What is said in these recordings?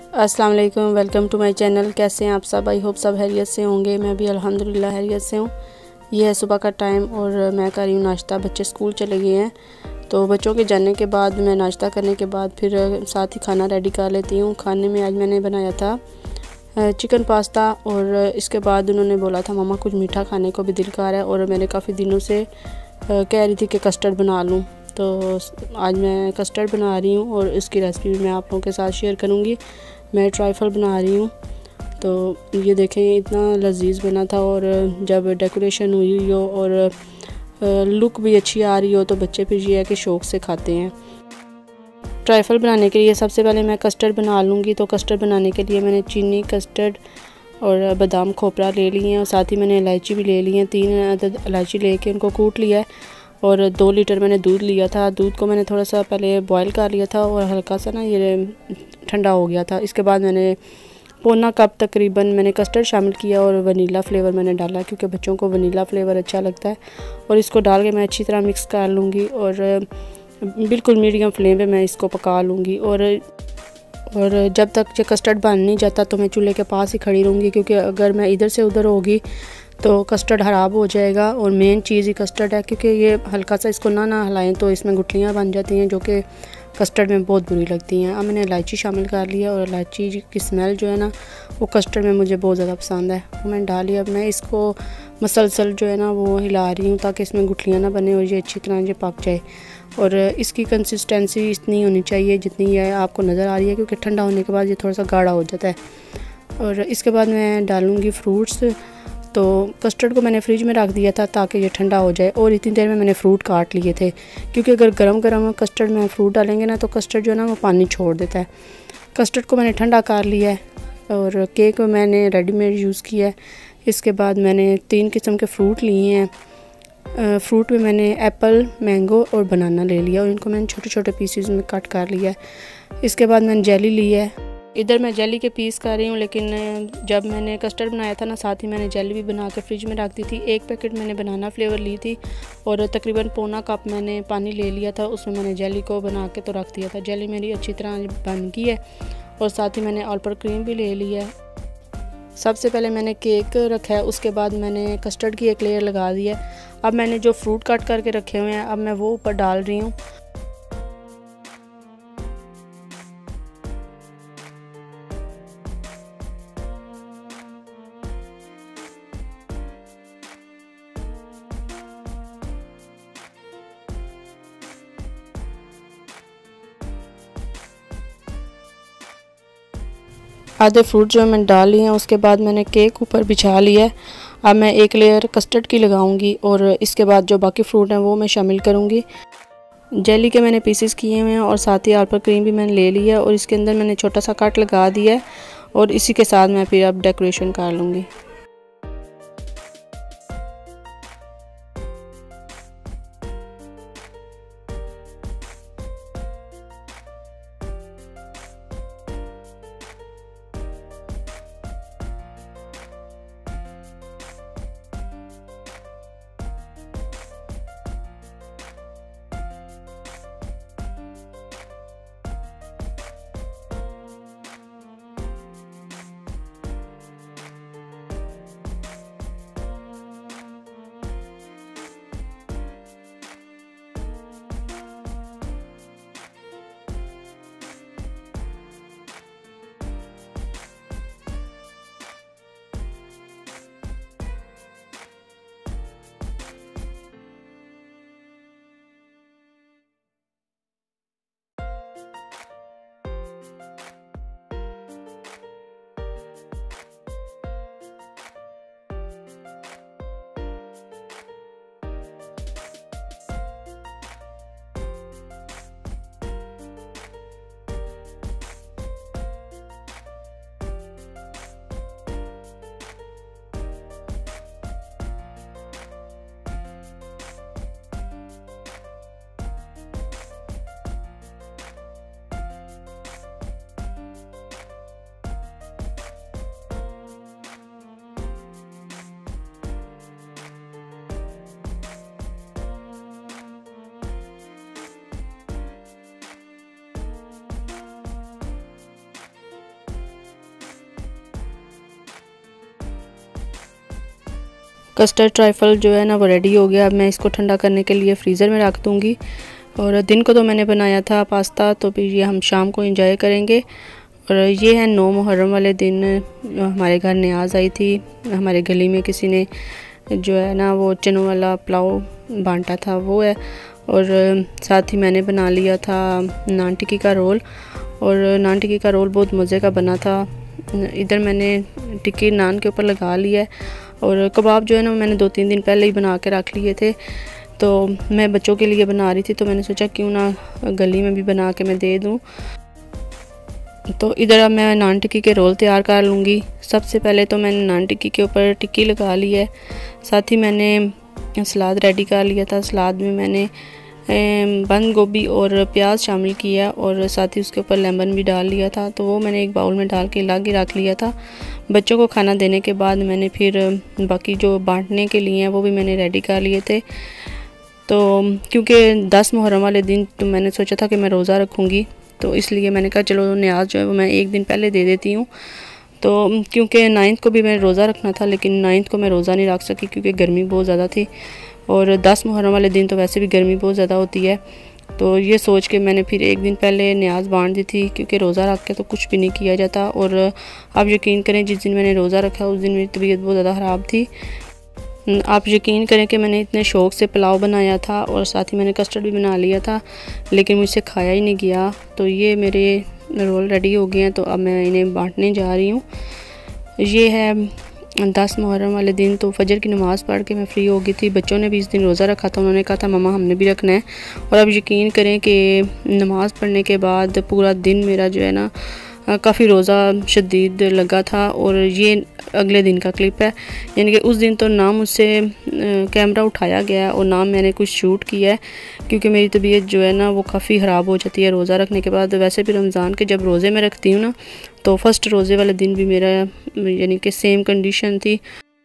अस्सलाम वालेकुम, welcome to my channel. कैसे हैं आप सब? आई होप सब हैरियत से होंगे। मैं भी अल्हम्दुलिल्लाह हैरियत से हूँ। ये है सुबह का टाइम और मैं कर रही हूँ नाश्ता। बच्चे स्कूल चले गए हैं, तो बच्चों के जाने के बाद मैं नाश्ता करने के बाद फिर साथ ही खाना रेडी कर लेती हूँ। खाने में आज मैंने बनाया था चिकन पास्ता, और इसके बाद उन्होंने बोला था मम्मा कुछ मीठा खाने को भी दिल कर रहा है, और मैंने काफ़ी दिनों से कह रही थी कि कस्टर्ड बना लूँ। तो आज मैं कस्टर्ड बना रही हूँ और इसकी रेसिपी मैं आप लोगों के साथ शेयर करूँगी। मैं ट्राइफल बना रही हूँ। तो ये देखें, इतना लजीज बना था, और जब डेकोरेशन हुई हो और लुक भी अच्छी आ रही हो तो बच्चे फिर ये है कि शौक़ से खाते हैं। ट्राइफल बनाने के लिए सबसे पहले मैं कस्टर्ड बना लूँगी। तो कस्टर्ड बनाने के लिए मैंने चीनी, कस्टर्ड और बादाम खोपरा ले लिए हैं, और साथ ही मैंने इलायची भी ले ली है। 3 अदद इलायची लेके उनको कूट लिया है, और 2 लीटर मैंने दूध लिया था। दूध को मैंने थोड़ा सा पहले बॉईल कर लिया था और हल्का सा ना ये ठंडा हो गया था। इसके बाद मैंने पौना कप तकरीबन मैंने कस्टर्ड शामिल किया, और वनीला फ्लेवर मैंने डाला क्योंकि बच्चों को वनीला फ्लेवर अच्छा लगता है। और इसको डाल के मैं अच्छी तरह मिक्स कर लूँगी, और बिल्कुल मीडियम फ्लेम पे मैं इसको पका लूँगी। और जब तक ये कस्टर्ड बन नहीं जाता तो मैं चूल्हे के पास ही खड़ी रहूँगी, क्योंकि अगर मैं इधर से उधर होगी तो कस्टर्ड ख़राब हो जाएगा। और मेन चीज़ ही कस्टर्ड है, क्योंकि ये हल्का सा इसको ना हिलाएं तो इसमें गुठलियाँ बन जाती हैं, जो कि कस्टर्ड में बहुत बुरी लगती हैं। अब मैंने इलायची शामिल कर लिया, और इलायची की स्मेल जो है ना वो कस्टर्ड में मुझे बहुत ज़्यादा पसंद है, वो मैंने डाली। अब मैं इसको मसलसल जो है ना वो हिला रही हूँ ताकि इसमें गुठलियाँ ना बने और ये अच्छी तरह ये पक जाए। और इसकी कंसिस्टेंसी इतनी होनी चाहिए जितनी ये आपको नज़र आ रही है, क्योंकि ठंडा होने के बाद ये थोड़ा सा गाढ़ा हो जाता है। और इसके बाद मैं डालूँगी फ्रूट्स। तो कस्टर्ड को मैंने फ्रिज में रख दिया था ताकि ये ठंडा हो जाए, और इतनी देर में मैंने फ्रूट काट लिए थे, क्योंकि अगर गरम गरम कस्टर्ड में फ्रूट डालेंगे ना तो कस्टर्ड जो है ना वो पानी छोड़ देता है। कस्टर्ड को मैंने ठंडा कर लिया है, और केक मैंने रेडीमेड यूज़ किया है। इसके बाद मैंने 3 किस्म के फ्रूट लिए हैं। फ्रूट में मैंने एप्पल, मैंगो और बनाना ले लिया, और इनको मैंने छोटे छोटे पीसेस में कट कर लिया है। इसके बाद मैंने जेली ली है। इधर मैं जेली के पीस कर रही हूँ, लेकिन जब मैंने कस्टर्ड बनाया था ना साथ ही मैंने जेली भी बना के फ्रिज में रख दी थी। 1 पैकेट मैंने बनाना फ्लेवर ली थी, और तकरीबन पौना कप मैंने पानी ले लिया था, उसमें मैंने जेली को बना के तो रख दिया था। जेली मेरी अच्छी तरह बन गई है, और साथ ही मैंने ऑल पर क्रीम भी ले ली है। सबसे पहले मैंने केक रखा है, उसके बाद मैंने कस्टर्ड की एक लेयर लगा दी है। अब मैंने जो फ्रूट कट करके रखे हुए हैं अब मैं वो ऊपर डाल रही हूँ। आधे फ्रूट जो मैंने डाल लिए हैं, उसके बाद मैंने केक ऊपर बिछा लिया है। अब मैं एक लेयर कस्टर्ड की लगाऊंगी, और इसके बाद जो बाकी फ्रूट हैं वो मैं शामिल करूंगी। जेली के मैंने पीसेस किए हुए हैं, और साथ ही आल पर क्रीम भी मैंने ले लिया है, और इसके अंदर मैंने छोटा सा कट लगा दिया है, और इसी के साथ मैं फिर अब डेकोरेशन कर लूँगी। कस्टर्ड ट्राइफल जो है ना वो रेडी हो गया। अब मैं इसको ठंडा करने के लिए फ्रीज़र में रख दूँगी। और दिन को तो मैंने बनाया था पास्ता, तो फिर ये हम शाम को एंजॉय करेंगे। और ये है 9 मुहर्रम वाले दिन हमारे घर न्याज आई थी। हमारे गली में किसी ने जो है ना वो चनों वाला पुलाव बांटा था, वो है। और साथ ही मैंने बना लिया था नान टिक्की का रोल, और नान टिक्की का रोल बहुत मज़े का बना था। इधर मैंने टिक्की नान के ऊपर लगा लिया है। और कबाब जो है ना मैंने 2-3 दिन पहले ही बना के रख लिए थे। तो मैं बच्चों के लिए बना रही थी, तो मैंने सोचा क्यों ना गली में भी बना के मैं दे दूँ। तो इधर अब मैं नान टिक्की के रोल तैयार कर लूँगी। सबसे पहले तो मैंने नान टिक्की के ऊपर टिक्की लगा ली है। साथ ही मैंने सलाद रेडी कर लिया था। सलाद में मैंने बंद गोभी और प्याज शामिल किया, और साथ ही उसके ऊपर लेमन भी डाल लिया था। तो वो मैंने एक बाउल में डाल के लाके रख लिया था। बच्चों को खाना देने के बाद मैंने फिर बाकी जो बांटने के लिए हैं वो भी मैंने रेडी कर लिए थे। तो क्योंकि 10 मुहर्रम वाले दिन तो मैंने सोचा था कि मैं रोज़ा रखूँगी, तो इसलिए मैंने कहा चलो न्याज जो है वो मैं एक दिन पहले दे देती हूँ। तो क्योंकि 9th को भी मैंने रोज़ा रखना था, लेकिन 9th को मैं रोज़ा नहीं रख सकी क्योंकि गर्मी बहुत ज़्यादा थी। और 10 मुहर्रम वाले दिन तो वैसे भी गर्मी बहुत ज़्यादा होती है। तो ये सोच के मैंने फिर एक दिन पहले न्याज बांट दी थी, क्योंकि रोज़ा रख के तो कुछ भी नहीं किया जाता। और आप यकीन करें जिस दिन मैंने रोज़ा रखा उस दिन मेरी तबीयत बहुत ज़्यादा ख़राब थी। आप यकीन करें कि मैंने इतने शौक़ से पुलाव बनाया था, और साथ ही मैंने कस्टर्ड भी बना लिया था, लेकिन मुझसे खाया ही नहीं गया। तो ये मेरे रोल रेडी हो गए हैं, तो अब मैं इन्हें बांटने जा रही हूँ। ये है 10 मुहर्रम वाले दिन। तो फजर की नमाज़ पढ़ के मैं फ़्री हो गई थी। बच्चों ने भी इस दिन रोज़ा रखा था, उन्होंने कहा था मम्मा हमने भी रखना है। और अब यकीन करें कि नमाज़ पढ़ने के बाद पूरा दिन मेरा जो है ना काफ़ी रोज़ा शदीद लगा था। और ये अगले दिन का क्लिप है, यानी कि उस दिन तो ना मुझसे कैमरा उठाया गया और ना मैंने कुछ शूट किया है, क्योंकि मेरी तबीयत जो है ना वो काफ़ी ख़राब हो जाती है रोज़ा रखने के बाद। वैसे भी रमज़ान के जब रोज़े में रखती हूँ ना, तो फर्स्ट रोज़े वाले दिन भी मेरा यानी कि सेम कंडीशन थी।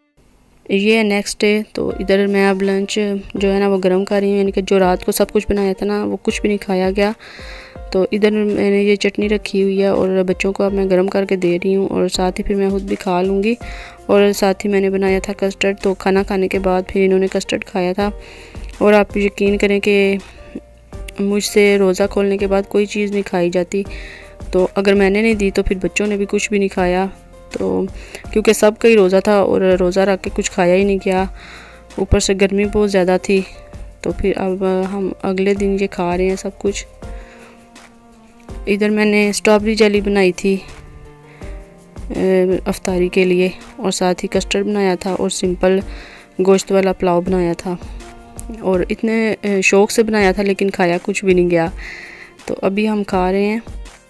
ये है नेक्स्ट डे। तो इधर मैं अब लंच जो है ना वो गर्म कर रही हूँ, यानी कि जो रात को सब कुछ बनाया था ना वो कुछ भी नहीं खाया गया। तो इधर मैंने ये चटनी रखी हुई है और बच्चों को अब मैं गर्म करके दे रही हूँ, और साथ ही फिर मैं खुद भी खा लूँगी। और साथ ही मैंने बनाया था कस्टर्ड। तो खाना खाने के बाद फिर इन्होंने कस्टर्ड खाया था। और आप यकीन करें कि मुझसे रोज़ा खोलने के बाद कोई चीज़ नहीं खाई जाती, तो अगर मैंने नहीं दी तो फिर बच्चों ने भी कुछ भी नहीं खाया। तो क्योंकि सब का ही रोज़ा था और रोज़ा रख के कुछ खाया ही नहीं गया, ऊपर से गर्मी बहुत ज़्यादा थी। तो फिर अब हम अगले दिन ये खा रहे हैं सब कुछ। इधर मैंने स्ट्रॉबेरी जेली बनाई थी अफ्तारी के लिए, और साथ ही कस्टर्ड बनाया था, और सिंपल गोश्त वाला पुलाव बनाया था। और इतने शौक़ से बनाया था लेकिन खाया कुछ भी नहीं गया। तो अभी हम खा रहे हैं।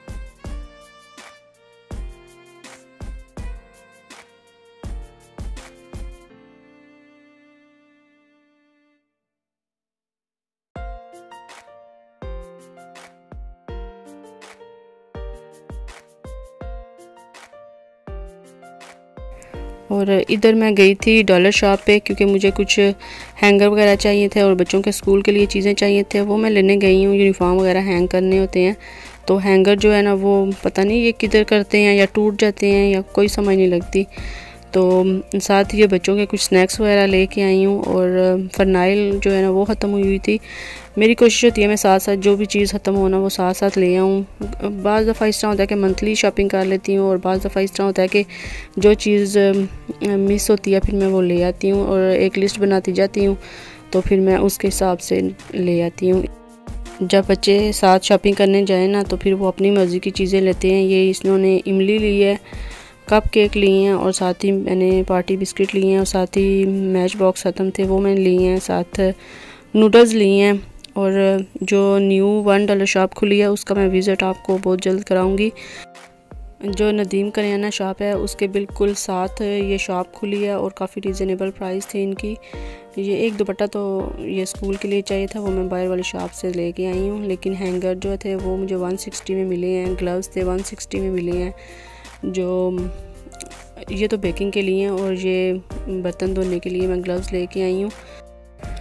और इधर मैं गई थी डॉलर शॉप पे, क्योंकि मुझे कुछ हैंगर वगैरह चाहिए थे और बच्चों के स्कूल के लिए चीज़ें चाहिए थे, वो मैं लेने गई हूँ। यूनिफॉर्म वगैरह हैंग करने होते हैं, तो हैंगर जो है ना वो पता नहीं ये किधर करते हैं, या टूट जाते हैं या कोई समझ नहीं लगती। तो साथ ही ये बच्चों के कुछ स्नैक्स वगैरह लेके आई हूँ, और फ़रनाइल जो है ना वो ख़त्म हुई थी। मेरी कोशिश होती है मैं साथ साथ जो भी चीज़ ख़त्म होना वो साथ साथ ले आऊँ। बाज़ दफ़ा इस तरह होता है कि मंथली शॉपिंग कर लेती हूँ, और बाज़ दफ़ा इस तरह होता है कि जो चीज़ मिस होती है फिर मैं वो ले आती हूँ, और एक लिस्ट बनाती जाती हूँ, तो फिर मैं उसके हिसाब से ले आती हूँ। जब बच्चे साथ शॉपिंग करने जाए ना तो फिर वो अपनी मर्ज़ी की चीज़ें लेते हैं। ये इन्होंने इमली ली है, कप केक लिए हैं, और साथ ही मैंने पार्टी बिस्किट लिए हैं, और साथ ही मैच बॉक्स ख़त्म थे वो मैंने लिए हैं, साथ नूडल्स लिए हैं। और जो न्यू $1 शॉप खुली है उसका मैं विज़िट आपको बहुत जल्द कराऊंगी। जो नदीम करियाना शॉप है उसके बिल्कुल साथ ये शॉप खुली है, और काफ़ी रीज़नेबल प्राइस थे इनकी। ये एक दुपट्टा तो ये स्कूल के लिए चाहिए था, वो मैं बाहर वाली शॉप से लेके आई हूँ, लेकिन हैंगर जो थे वो मुझे 160 में मिले हैं। ग्लव्स थे 160 में मिले हैं। जो ये तो बेकिंग के लिए हैं, और ये बर्तन धोने के लिए मैं ग्लव्स लेके आई हूँ।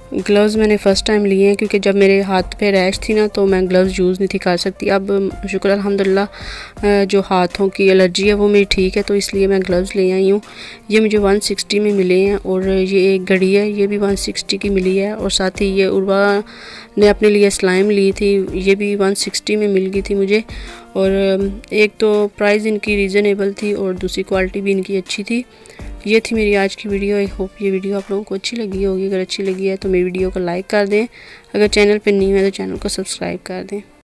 ग्लव्स मैंने फ़र्स्ट टाइम लिए हैं क्योंकि जब मेरे हाथ पे रैश थी ना तो मैं ग्लव्स यूज़ नहीं थी कर सकती। अब शुक्र अल्हम्दुलिल्लाह जो हाथों की एलर्जी है वो मेरी ठीक है, तो इसलिए मैं ग्लव्स ले आई हूँ। ये मुझे 160 में मिले हैं और ये एक घड़ी है, ये भी 160 की मिली है। और साथ ही ये उर्वा ने अपने लिए स्लाइम ली थी, ये भी 160 में मिल गई थी मुझे। और एक तो प्राइस इनकी रीज़नेबल थी और दूसरी क्वालिटी भी इनकी अच्छी थी। ये थी मेरी आज की वीडियो। आई होप ये वीडियो आप लोगों को अच्छी लगी होगी। अगर अच्छी लगी है तो मेरी वीडियो को लाइक कर दें, अगर चैनल पर न्यू है तो चैनल को सब्सक्राइब कर दें।